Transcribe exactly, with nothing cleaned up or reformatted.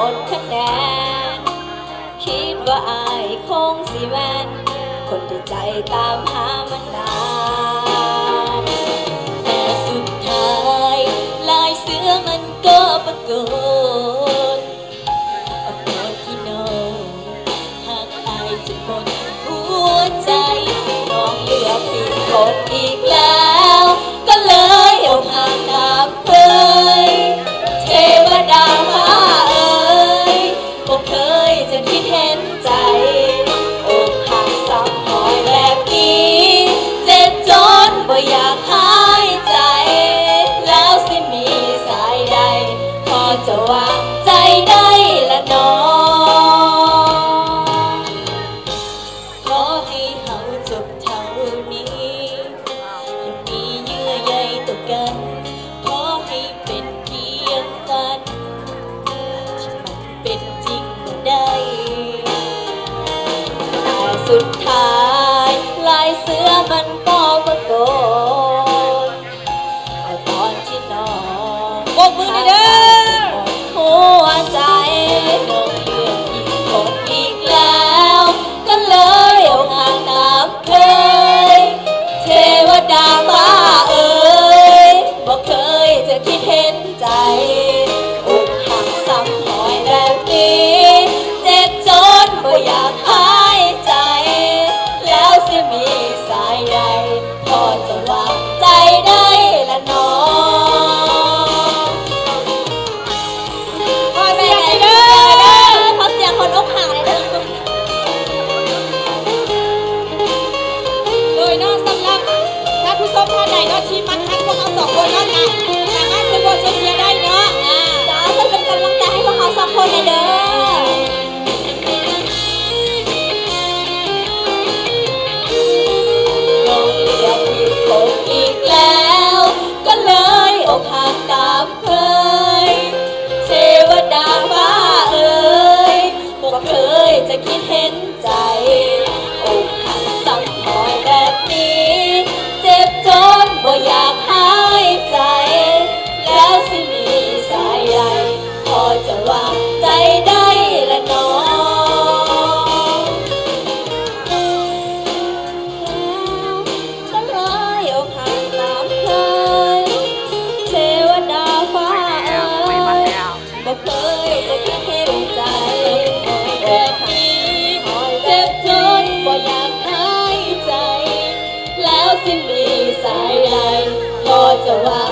นคะแนนคิดว่าอายคงสิแม่นคนที่ใจตามหามานานแต่สุดท้ายลายเสื้อมันก็ปรากฏเอาคนที่น้องหากอายจะหมดหัวใจน้องเลือกผิดคนอีกแล้วก็เลยเอาห่างตามเคยเทวดาฟ้าเอ๋ยบ่เคยจะคิดเห็นใจอกหักซ้ำหอยแบบนี้เจ็บจนบ่อยากหายใจแล้วสิมีสายใดพอจะวางใจได้ละน้องขอให้เฮาจบเท่านี้อย่ามีเยื่อใยต่อกันขอให้เป็นเพียงฝันที่มันเป็นจริงก็ได้แต่สุดท้ายลายเสื้อมันก็ปรากฏเอาตอนที่น้องโบกมือเด้อหัวใจน้องเลือกอีกคนอีกแล้วก็เลยเอาห่างตามเคยเทวดาฟ้าเอ๋ยบอกเคยจะคิดเห็นใจอกหักซ้ำหอยแบบนี้เจ็บจนบ่อยากหายใจแล้วสิมีสายใดพอจะวางใจได้ละน้องขอเสียงหน่อยเด้อขอเสียงคนอกหักเลยเด้อโดยนอกสำหรับถ้าผู้ชมท่านใดก็ที่มันทักพวกเราสองคนนั่นนะสามารถสปอร์ตโซเชียลได้เนาะจ้าเพื่อเป็นกำลังใจให้พวกเราสองคนเลยเด้อลงเรือผิดคนอีกแล้วก็เลยอกหักตามเคยเทวดาฟ้าเอ๋ยบ่เคยจะคิดเห็นใจอกหักซ้ำหอยแบบนี้เจ็บจนบ่อยากหายใจแล้วสิมีสายใยพอจะวางใจได้ละน้องก็เลยอกหักตามเคยเทวดาฟ้าเอ๋ยบ่เคยจะคิดเห็นใจแบบนี้เจ็บจนบ่อยากหายใจแล้วสิมีสายใดพอจะวาง